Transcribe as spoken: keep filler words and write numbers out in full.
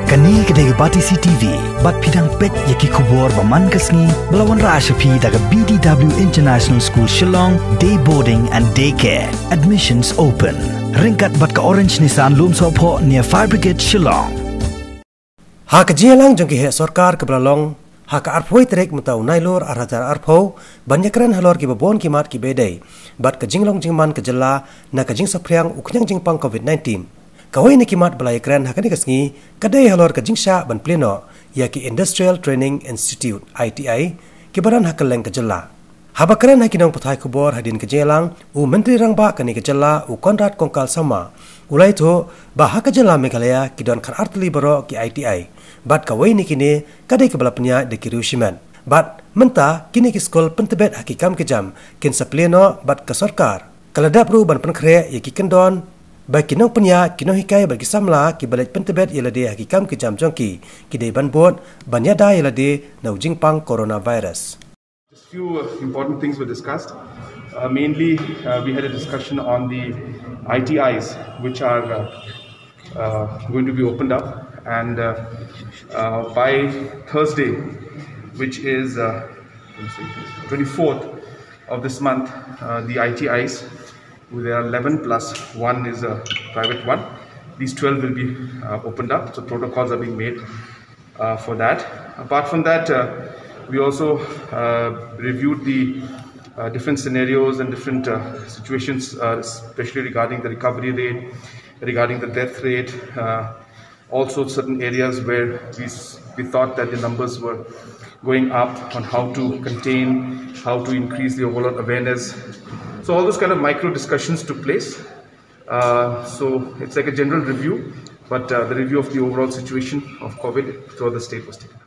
Kani kedai bati C T V, bat pidang pet yaki kubur baman kesni, belawan Rashapi daga B D W International School Shillong, day boarding and daycare. Admissions open. Ringkat bat ke Orange Nissan Lum Sopo near Fire Brigade Shillong. Ha kejialang jongki he sorkar ke belalong, ha ke arpoi terek mutau nailor arhajar arpau, banyakran halor ki babon kimat ki bedai, bat ke jinglong jingman ke jela, na ke jing sopriang uknyang jingpang COVID nineteen. Kawai ni kimat belayakran hakani kesngi, kadai halor ke jingsha ban pleno, ya ki Industrial Training Institute I T I, ki baran hakeleng ke jela. Habakran hakinong putai kubor hadin ke jelang, u menteri rangba kani ke jela, u Konrad Kongkal sama, ulai to bah ke jela Meghalaya ki don kar artli baro ki I T I. Bat kawai ni kini kadai ke balapnya de ki Riushiman. Bat menta kini ki skol pentebet hakikam kejam, kin sapleno bat ke sorkar. Kaladap ru ban penkre ya ki kendon, baik kinong penya kinong hikai bagi samla ki balik pentebet yelade hakikam kejam jongki, ki de ban bot banyada yelade nau jingpang coronavirus. Just few uh, important things were discussed. Uh, mainly, uh, we had a discussion on the I T Is, which are uh, uh, going to be opened up. And uh, uh, by Thursday, which is uh, twenty-fourth of this month, uh, the I T Is, there are eleven plus one is a private one. These twelve will be uh, opened up, so protocols are being made uh, for that. Apart from that, uh, we also uh, reviewed the uh, different scenarios and different uh, situations, uh, especially regarding the recovery rate, regarding the death rate, uh, also certain areas where we, we thought that the numbers were going up, on how to contain, how to increase the overall awareness. So all those kind of micro discussions took place. Uh, so it's like a general review, but uh, the review of the overall situation of COVID throughout the state was taken.